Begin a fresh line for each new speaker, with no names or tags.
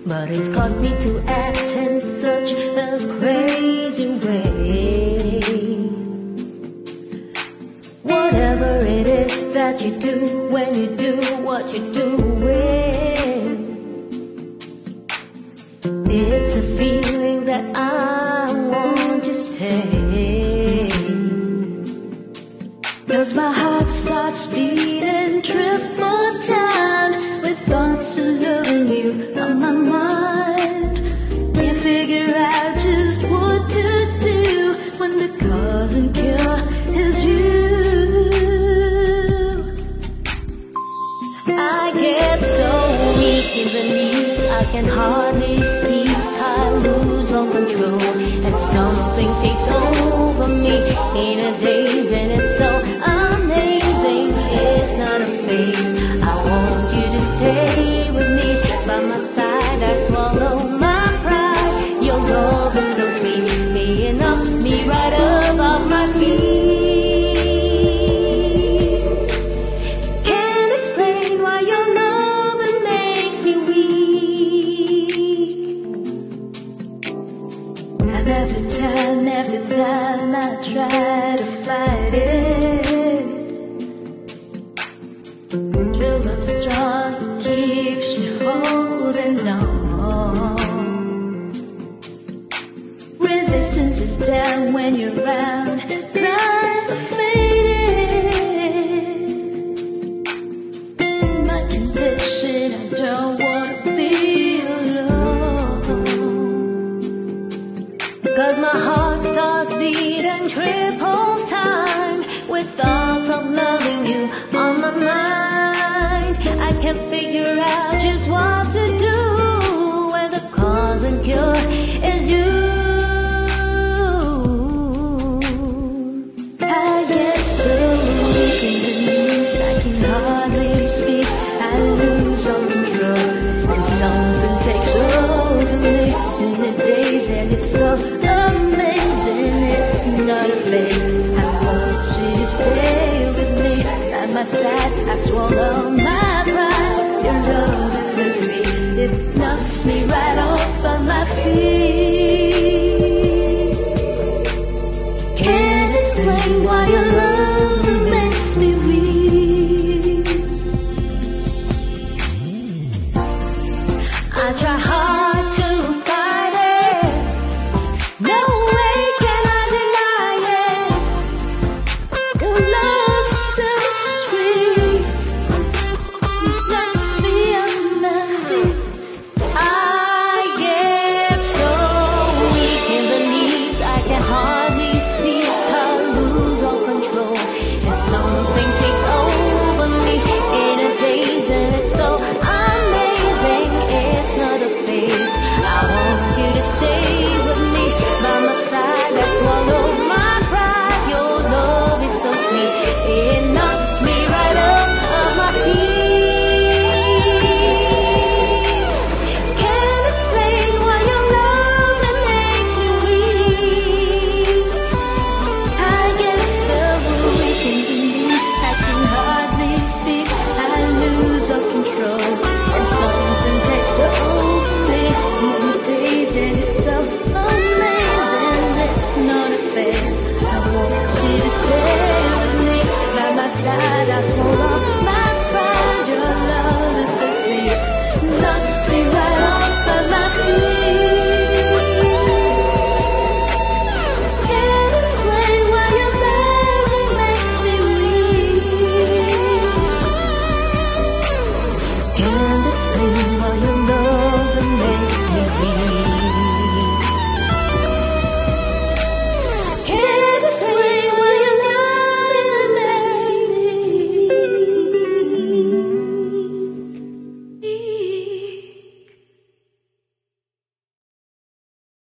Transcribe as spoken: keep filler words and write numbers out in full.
but it's caused me to act in such a crazy way. Whatever it is that you do when you do what you're doing, it's a feeling that I want to stay. 'Cause my heart starts beating triple time with thoughts of loving you on my mind. Can't figure out just what to do when the cause and cure is you. I get so weak in the knees, I can hardly speak. I lose all control, and something takes over me in a daze, and it's so amazing. It's not a phase. I want you to stay with me. By my side, I swallow my pride. Your love is so sweet, it knocks me right up off my feet. Can't explain why your love makes me weak. And after time, after time, I try to fight it. Your love strong, keeps you holding on. Resistance is down when you're around, cries are faded. My condition, I don't wanna be alone. 'Cause my heart starts beating triple time with thoughts of loving you on my mind. I can't figure out just what to do when the cause and cure is you. I get so weak in the knees, I can hardly speak. I lose all control, and something takes over me in the days, and it's so amazing. It's not a phase. I want you to stay with me. At my side, I swallow my pride. Your love is so sweet, it knocks me right off of my feet. Can't explain why your love makes me weak. I try hard